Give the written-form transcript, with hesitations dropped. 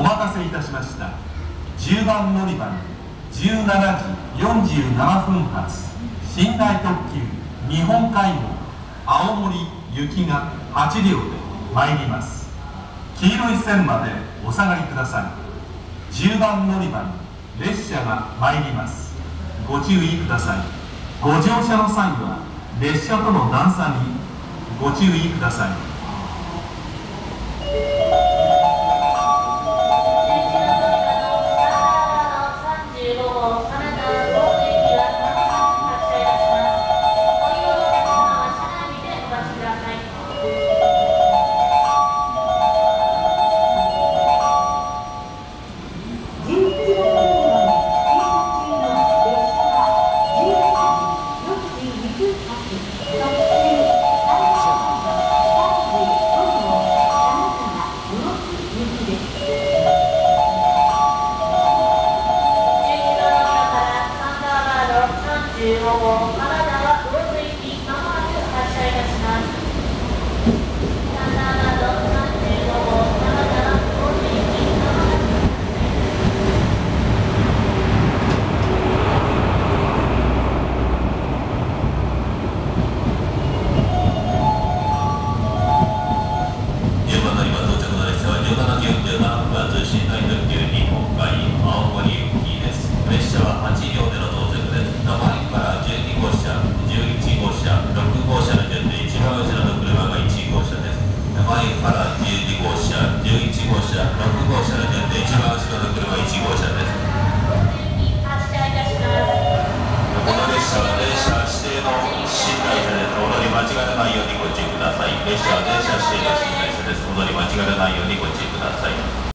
待たせいたしました。10番乗り場に17時47分発寝台特急日本海号青森行きが8両で参ります。黄色い線までお下がりください。10番乗り場に列車が参ります。ご注意ください。ご乗車の際は列車との段差にご注意ください。 列車は電車指定の寝台車です。戻り間違えないようにご注意ください。